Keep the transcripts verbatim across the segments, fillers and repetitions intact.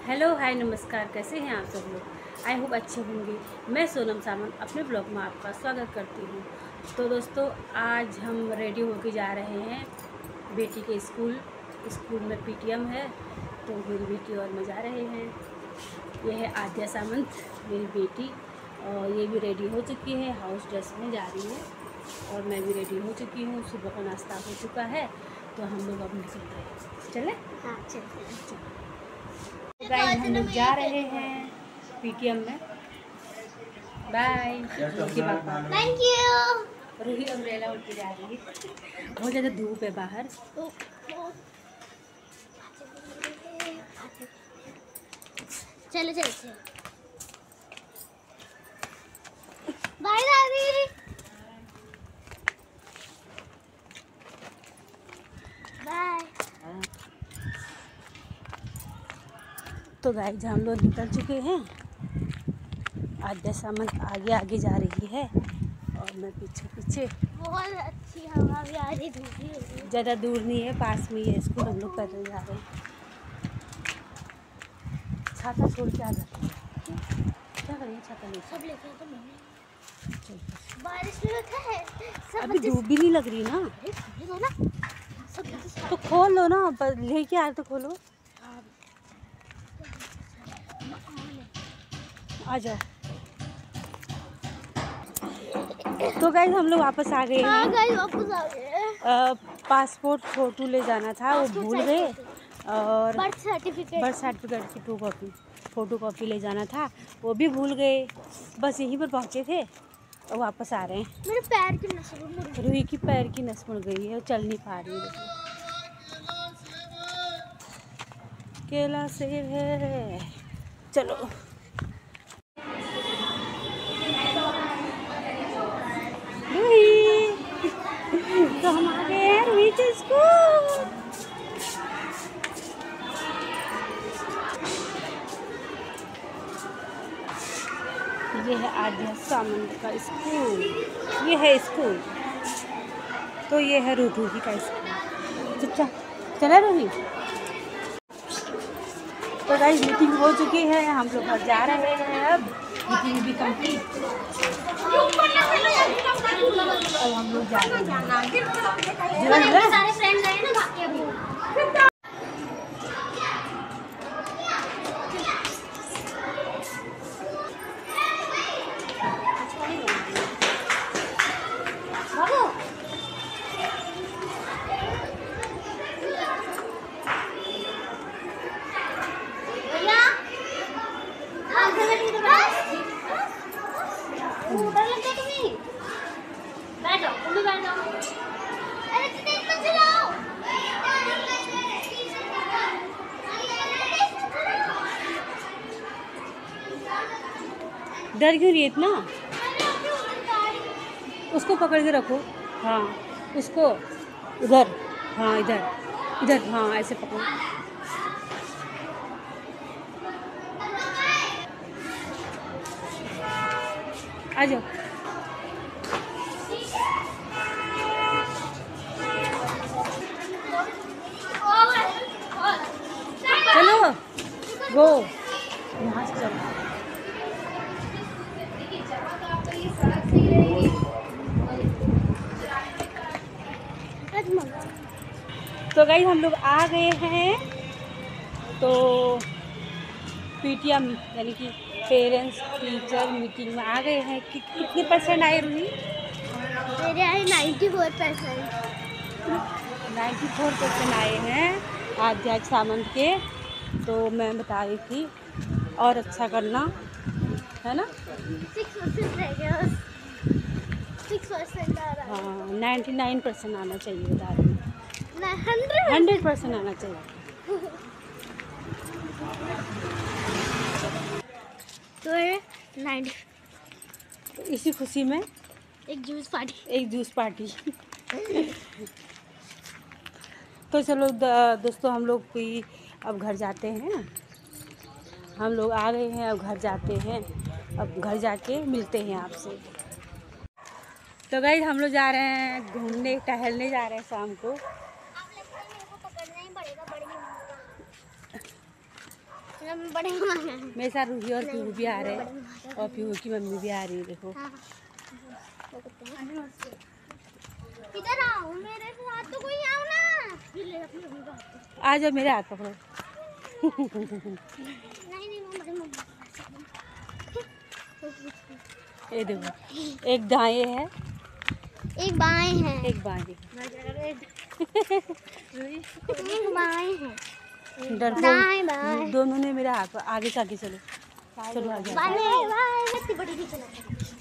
Hello hi नमस्कार, कैसे हैं आप सब लोग। आई होप अच्छे होंगे। मैं सोनम सामंत अपने ब्लॉग में आपका स्वागत करती हूँ। तो दोस्तों, आज हम रेडी होके जा रहे हैं बेटी के स्कूल। स्कूल में पीटीएम है, तो मेरी बेटी और मैं जा रहे हैं। ये है आद्या सामंत, मेरी बेटी, और ये भी रेडी हो चुकी है, हाउस ड्रेस में जा रही है। और मैं भी रेडी हो चुकी हूँ, सुबह का नाश्ता हो चुका है, तो हम लोग अब निकल रहे हैं। चले? हाँ चलते हैं। गाइस, हम लोग जा रहे हैं पीटीएम में। Bye. Thank you. Roohi umbrella उठ के जा रही है, बहुत ज़्यादा धूप है बाहर। चलो चलते। बाय दादी। बाय। तो गाइस, हम लोग निकल चुके हैं। आद्या सामंत आगे आगे जा रही है और मैं पीछे पीछे। बहुत अच्छी हवा भी आ रही, धूप भी हो रही। ज़्यादा दूर नहीं है, पास में ही है स्कूल। हम लोग पैदल जा रहे हैं। छाता छोड़ के आ जाते हैं, क्या करेंगे, छाता नहीं सब लेके तो नहीं। चल। बारिश में होता है सब। अभी धूप भी नहीं लग रही ना, दो ना सब। तो खोल लो ना, लेके आए तो खोलो। आ जाओ। तो गाइस, हम लोग वापस आ गए हाँ हैं। गाइस, वापस आ गए। पासपोर्ट फोटो ले जाना था, वो भूल गए। और बर्थ सर्टिफिकेट बर्थ सर्टिफिकेट की टू कॉपी फ़ोटो कॉपी ले जाना था, वो भी भूल गए। बस यहीं पर पहुँचे थे और वापस आ रहे हैं। मेरे पैर की नस मुड़ गई। रूही की पैर की नस मुड़ गई है, चल नहीं पा रही है। केला सेब है, चलो। रूही, तो हम आ गए हैं रूही के स्कूल। ये है आद्या सामंत का स्कूल, ये है स्कूल। तो ये है रूही का स्कूल। चचा चला रूही। तो गाइस, मीटिंग हो चुकी है, हम लोग घर जा रहे हैं। अब मीटिंग भी कंप्लीट, अब हम लोग जा रहे हैं। सारे फ्रेंड गए ना बाकी अभी। डर क्यों रही है इतना? उसको पकड़ के रखो। हाँ, उसको उधर, हाँ इधर इधर, हाँ ऐसे पकड़ो। आ जाओ। चलो गो, यहाँ से चलो। तो गाइस, हम लोग आ गए हैं। तो पीटीएम यानी कि पेरेंट्स टीचर मीटिंग में आ गए हैं। कि, कितने परसेंट आए रूही? मेरे आए ninety four percent. Ninety four percent आए हैं आद्या सामंत के। तो मैं बता रही थी और अच्छा करना है ना। सिक्स परसेंट रह गया, सिक्स परसेंट आ रहा है। हाँ, नाइन्टी नाइन परसेंट आना चाहिए, बता रही हूँ। हंड्रेड हंड्रेड परसेंट आना चाहिए। तो नाइन्टी। तो इसी खुशी में एक जूस पार्टी, एक जूस पार्टी। तो चलो दोस्तों, हम लोग भी अब घर जाते हैं। हम लोग आ गए हैं, अब घर जाते हैं। अब घर जाके मिलते हैं आपसे। तो गाइस, हम लोग जा रहे हैं घूमने, टहलने जा रहे हैं शाम को। आप लगता है मेरे को पकड़ना ही पड़ेगा बड़ी। बड़े मामा हैं। मेरे साथ रूही और पीहू भी आ रहे हैं और पीहू की मम्मी भी आ रही है। देखो इधर आओ मेरे साथ, तो कोई आओ ना। ये ले अपनी मम्मी को हाथ। आ जाओ मेरे हाथ पकड़ो। नहीं नहीं मैं बड़े मम्मी। ये देखो एक दाएं है एक बाएं है। एक बाएं एक बाएं है। डरपोक दोनों ने मेरा हाथ पर। आगे से आगे चलो चलो आगे बाएं बाएं इतनी बड़ी भी चला।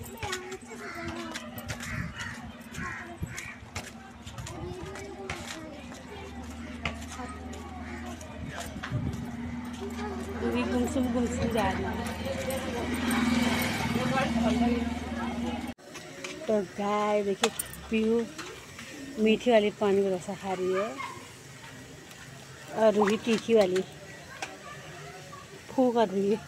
रूही गुमसुम गुमसुम जा रही है। तो गाय देखिए पीहू मीठी वाली पानी में रसा खा रही है और रूही तीखी वाली फू कर रही है।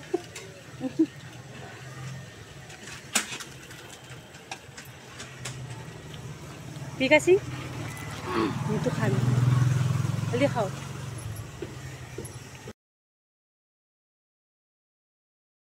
पीका सी ये तो खा लो, जल्दी खाओ।